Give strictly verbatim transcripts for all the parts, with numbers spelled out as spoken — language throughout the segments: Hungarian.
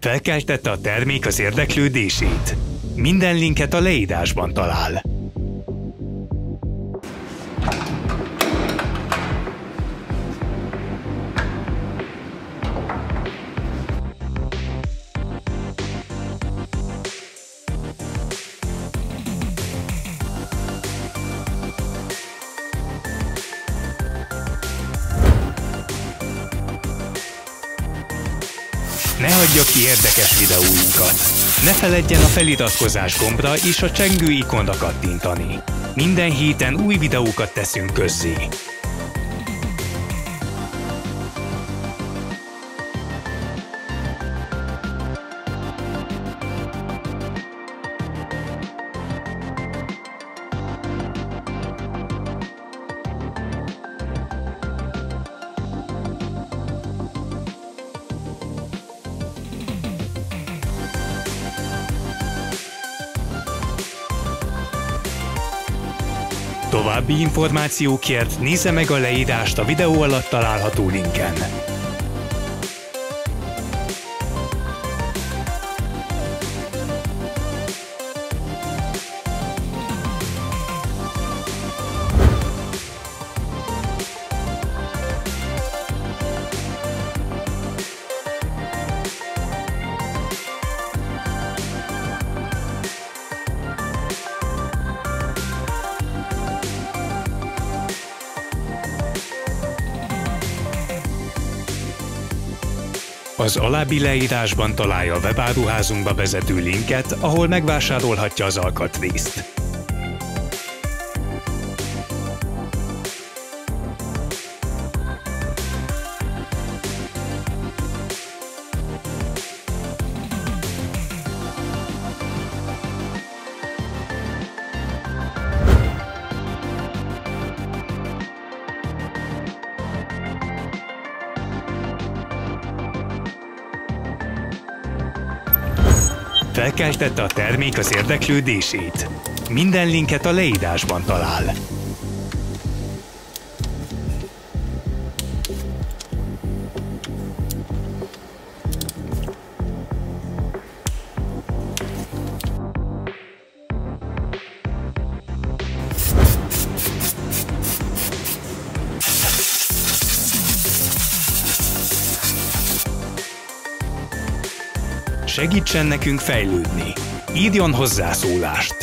Felkeltette a termék az érdeklődését? Minden linket a leírásban talál. Ne hagyja ki érdekes videóinkat! Ne feledjen a feliratkozás gombra és a csengő ikonra kattintani. Minden héten új videókat teszünk közzé. További információkért nézze meg a leírást a videó alatt található linken. Az alábbi leírásban találja a webáruházunkba vezető linket, ahol megvásárolhatja az alkatrészt. Felkeltette a termék az érdeklődését? Minden linket a leírásban talál. Segítsen nekünk fejlődni! Írjon hozzászólást!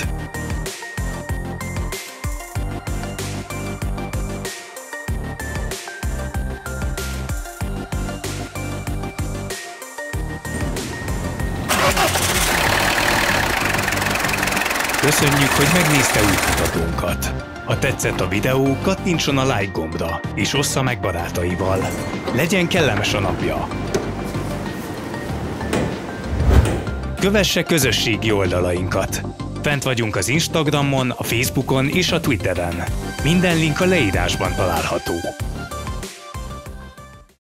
Köszönjük, hogy megnézte útmutatónkat! Ha tetszett a videó, kattintson a like gombra, és ossza meg barátaival. Legyen kellemes a napja! Kövesse közösségi oldalainkat! Fent vagyunk az Instagramon, a Facebookon és a Twitteren. Minden link a leírásban található.